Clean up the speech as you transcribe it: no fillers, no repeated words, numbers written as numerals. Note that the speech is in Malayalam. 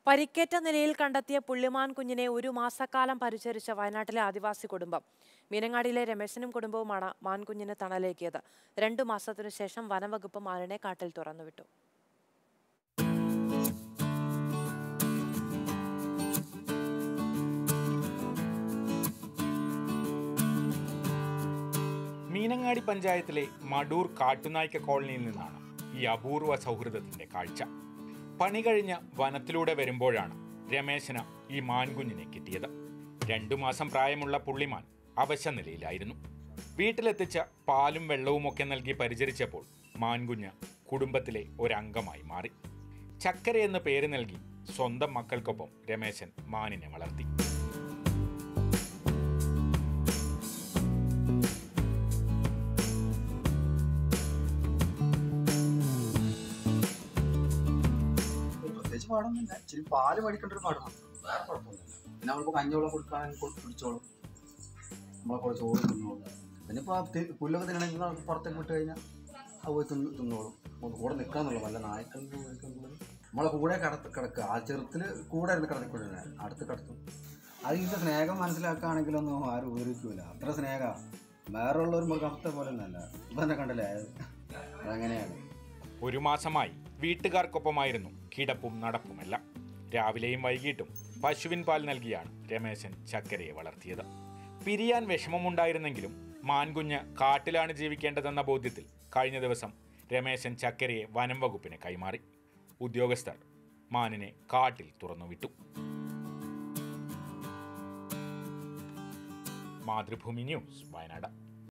പരിക്കേറ്റ നിലയിൽ കണ്ടെത്തിയ പുള്ളിമാൻ കുഞ്ഞിനെ ഒരു മാസക്കാലം പരിചരിച്ച വയനാട്ടിലെ ആദിവാസി കുടുംബം. മീനങ്ങാടിയിലെ രമേശനും കുടുംബവുമാണ് മാൻകുഞ്ഞിന് തണലേക്കിയത്. 2 മാസത്തിനു ശേഷം വനംവകുപ്പ് മാനിനെ കാട്ടിൽ തുറന്നുവിട്ടു. മീനങ്ങാടി പഞ്ചായത്തിലെ മടൂർ കാട്ടുനായ്ക്ക കോളനിയിൽ നിന്നാണ് ഈ അപൂർവ സൗഹൃദത്തിന്റെ കാഴ്ച. പണി കഴിഞ്ഞ് വനത്തിലൂടെ വരുമ്പോഴാണ് രമേശന് ഈ മാൻകുഞ്ഞിനെ കിട്ടിയത്. 2 മാസം പ്രായമുള്ള പുള്ളിമാൻ അവശ നിലയിലായിരുന്നു. വീട്ടിലെത്തിച്ച പാലും വെള്ളവുമൊക്കെ നൽകി പരിചരിച്ചപ്പോൾ മാൻകുഞ്ഞ് കുടുംബത്തിലെ ഒരംഗമായി മാറി. ചക്കര എന്ന് പേര് നൽകി സ്വന്തം മക്കൾക്കൊപ്പം രമേശൻ മാനിനെ വളർത്തി. പാടൊന്നുമില്ല, ഇച്ചിരി പാല് മേടിക്കേണ്ട ഒരു പാടാണ്, വേറെ കുഴപ്പമൊന്നുമില്ല. പിന്നെ നമ്മളിപ്പോൾ കഞ്ഞോളം കൊടുക്കാൻ കുടിച്ചോളും, നമ്മളെ കൂടെ ചോറ് തിന്നോളും. പിന്നെ ഇപ്പോൾ പുല്ലൊക്കെ തിന്നണമെങ്കിൽ പുറത്തേക്ക് വിട്ട് കഴിഞ്ഞാൽ അത് പോയി തിന്നോളും. കൂടെ നിൽക്കാന്നുള്ളൂ, വല്ല നായ്ക്കളിൽ നമ്മളെ കൂടെ കിടക്കുക. ആ ചെറുത്തിൽ കൂടെ ഇരുന്ന് കിടത്തിക്കൊണ്ടിരുന്ന അടുത്ത് കിടത്തും. അതിൻ്റെ സ്നേഹം മനസ്സിലാക്കുകയാണെങ്കിലൊന്നും ആരും ഉപകരിക്കൂല. അത്ര സ്നേഹം വേറെ ഉള്ളൊരു മൃഗത്തെ പോലെ ഒന്നല്ല. ഇപ്പം തന്നെ കണ്ടില്ലേ, അതങ്ങനെയാണ്. 1 മാസമായി വീട്ടുകാർക്കൊപ്പമായിരുന്നു കിടപ്പും നടപ്പുമെല്ലാം. രാവിലെയും വൈകിട്ടും പശുവിൻ പാൽ നൽകിയാണ് രമേശൻ ചക്കരയെ വളർത്തിയത്. പിരിയാൻ വിഷമമുണ്ടായിരുന്നെങ്കിലും മാൻകുഞ്ഞ് കാട്ടിലാണ് ജീവിക്കേണ്ടതെന്ന ബോധ്യത്തിൽ കഴിഞ്ഞ ദിവസം രമേശൻ ചക്കരയെ വനം വകുപ്പിന് കൈമാറി. ഉദ്യോഗസ്ഥർ മാനിനെ കാട്ടിൽ തുറന്നുവിട്ടു. മാതൃഭൂമി ന്യൂസ്, വയനാട്.